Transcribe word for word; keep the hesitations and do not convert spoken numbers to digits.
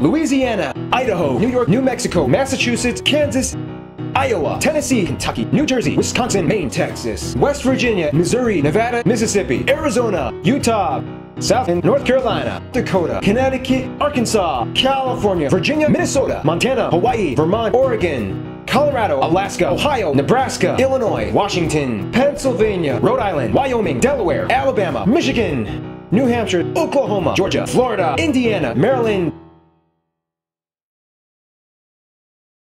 Louisiana, Idaho, New York, New Mexico, Massachusetts, Kansas, Iowa, Tennessee, Kentucky, New Jersey, Wisconsin, Maine, Texas, West Virginia, Missouri, Nevada, Mississippi, Arizona, Utah, South and North Carolina, Dakota, Connecticut, Arkansas, California, Virginia, Minnesota, Montana, Hawaii, Vermont, Oregon, Colorado, Alaska, Ohio, Nebraska, Illinois, Washington, Pennsylvania, Rhode Island, Wyoming, Delaware, Alabama, Michigan, New Hampshire, Oklahoma, Georgia, Florida, Indiana, Maryland,